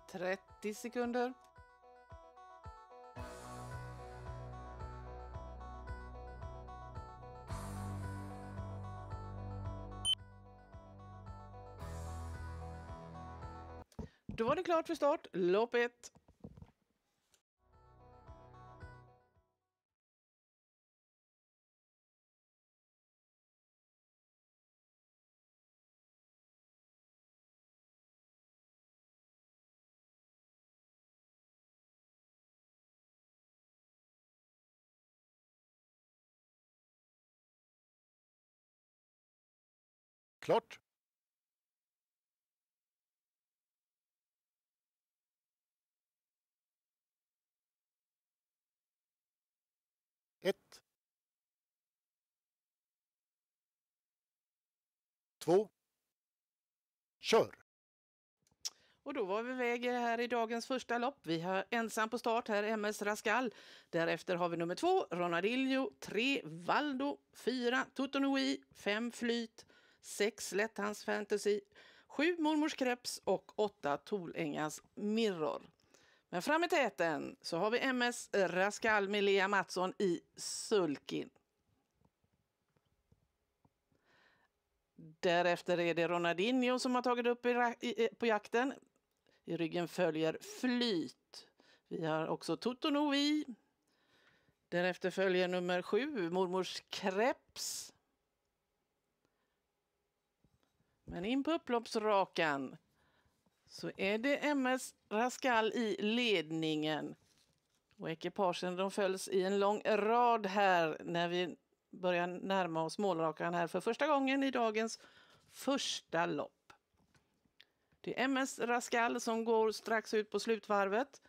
30 sekunder. Då var det klart för start. Lopp 1. Klart. Ett. 2. Kör. Och då var vi iväg här i dagens första lopp. Vi har ensam på start här, MS Rascal. Därefter har vi nummer 2, Ronaldinho, 3, Valdo, 4, Totonoi, 5, Flyt, 6, Lätthands Fantasy, 7, Mormors Kreps och 8, Tolängas Mirror. Men fram i täten så har vi MS Rascal med Lea Mattsson i sulkin. Därefter är det Ronaldinho som har tagit upp på jakten. I ryggen följer Flyt. Vi har också Totonoi. Därefter följer nummer 7, Mormors Kreps. Men in på upploppsrakan så är det MS Rascal i ledningen. Och ekipagen de följs i en lång rad här när vi börjar närma oss målrakan här för första gången i dagens första lopp. Det är MS Rascal som går strax ut på slutvarvet.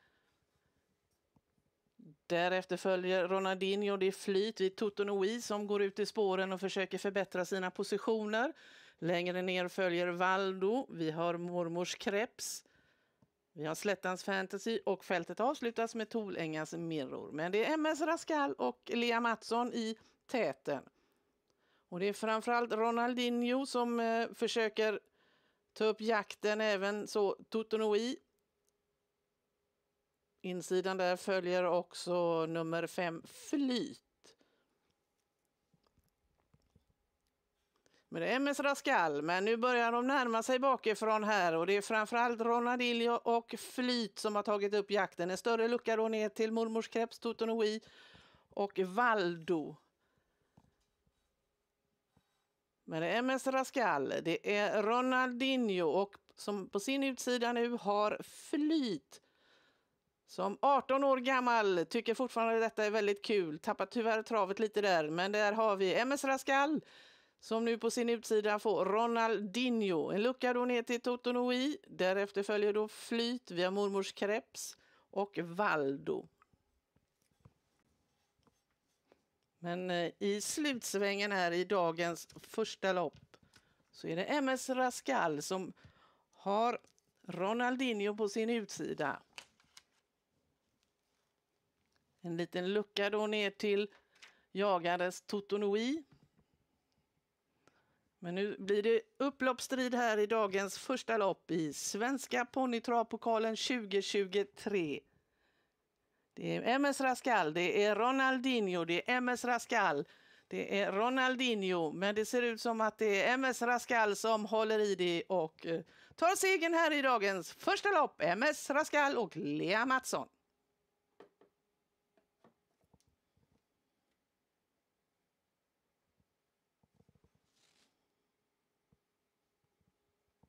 Därefter följer Ronaldinho, det är Flyt vid Totonoi som går ut i spåren och försöker förbättra sina positioner. Längre ner följer Valdo, vi har Mormors Kreps, vi har Lätthands Fantasy och fältet avslutas med Tolängas Mirror. Men det är MS Rascal och Lea Mattsson i täten. Och det är framförallt Ronaldinho som försöker ta upp jakten, även så Totonoi. Insidan där följer också nummer 5 Flyt. Men det är MS Rascal, men nu börjar de närma sig bakifrån här och det är framförallt Ronaldinho och Flyt som har tagit upp jakten. En större lucka då ner till Mormors Kreps, Totonoi och Valdo. Men det är MS Rascal, det är Ronaldinho och som på sin utsida nu har Flyt. Som 18 år gammal tycker fortfarande detta är väldigt kul. Tappar tyvärr travet lite där, men där har vi MS Rascal som nu på sin utsida får Ronaldinho. En lucka då ner till Totonoi. Därefter följer då Flyt via Mormors Kreps och Valdo. Men i slutsvängen här i dagens första lopp så är det MS Rascal som har Ronaldinho på sin utsida. En liten lucka då ner till jagades Totonoi. Men nu blir det upploppsstrid här i dagens första lopp i Svenska Ponytravpokalen 2023. Det är MS Rascal, det är Ronaldinho, det är MS Rascal, det är Ronaldinho. Men det ser ut som att det är MS Rascal som håller i det och tar segern här i dagens första lopp. MS Rascal och Lea Mattsson.